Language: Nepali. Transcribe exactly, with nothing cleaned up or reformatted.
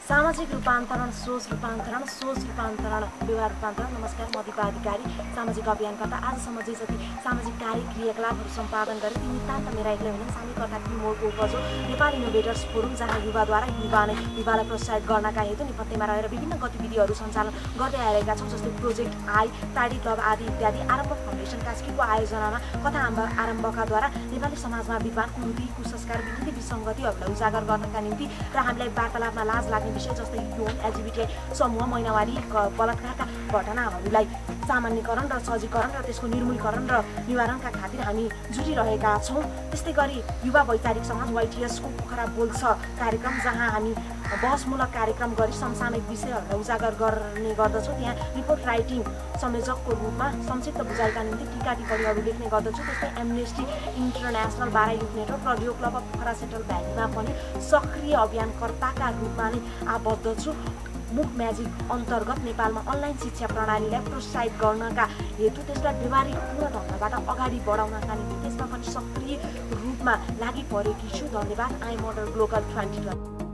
सामाजिक रूपान्तरण, सोच रूपान्तरण, सोच रूपान्तरण, व्यवहार रूपान्तरण। नमस्कार, म दीपा अधिकारी, सामाजिक अभियानकर्ता। आजसम्म जे जति सामाजिक कार्य क्रियाकलापहरू सम्पादन गरे ती नितान्त मेरा एक्लै होइन, सामूहिक अर्थात् टिमवर्कको उपज हो। नेपाल इनोभेटर्स फोरम, जहाँ युवाद्वारा युवा नै युवालाई प्रोत्साहित गर्नका हेतु नेपथ्यमा रहेर विभिन्न गतिविधिहरू सञ्चालन गर्दै आएका छौँ, जस्तै प्रोजेक्ट आई, टाडी क्लब आदि इत्यादि। आरम्भ फाउन्डेसन कास्कीको आयोजनामा कथा आरम्भकाद्वारा नेपाली समाजमा विद्वान, कुरीति, कुसंस्कार, विकृति, विसङ्गतिहरूलाई उजागर गर्नका निम्ति र हामीलाई वार्तालापमा लाज लाग्ने विषय जस्तै यौन, एलजीबीटी समूह, महिनावारी, बलात्कारका घटनाहरूलाई सामान्यकरण र सहजीकरण र त्यसको निर्मूलीकरण र निवारणका खातिर हामी जुटिरहेका छौँ। त्यस्तै गरी युवा वैचारिक समाज वाइटिएसको पोखरा बोल्छ कार्यक्रम, जहाँ हामी बहसमूलक कार्यक्रम गरी समसामयिक विषयहरूलाई उजागर गर्ने गर्दछौँ। त्यहाँ रिपोर्ट राइटिङ संयोजकको रूपमा संक्षिप्त बुझाइका निम्ति टीका टिप्पणीहरू लेख्ने गर्दछु। त्यस्तै एमनेस्टी इन्टरनेसनल बारा युथ नेटवर्क र ग्लोकल पोखरा सेन्ट्रल भ्यालीमा पनि सक्रिय अभियानकर्ताका रूपमा नै आबद्ध छु। मुख म्याजिक अन्तर्गत नेपालमा अनलाइन शिक्षा प्रणालीलाई प्रोत्साहित गर्नका हेतु त्यसलाई व्यवहारिक पूर्ण ढङ्गबाट अगाडि बढाउनका निम्ति त्यसमा पनि सक्रिय रूपमा लागि परेकी छु। धन्यवाद। I am model Glocal twenty twenty.